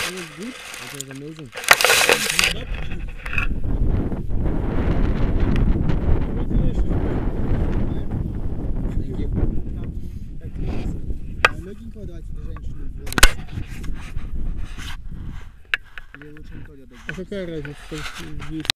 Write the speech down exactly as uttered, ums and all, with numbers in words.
That was good. That was amazing. Thank you. Легенького давайте для женщины в воду. Или лучше Анатолия дать. А какая разница?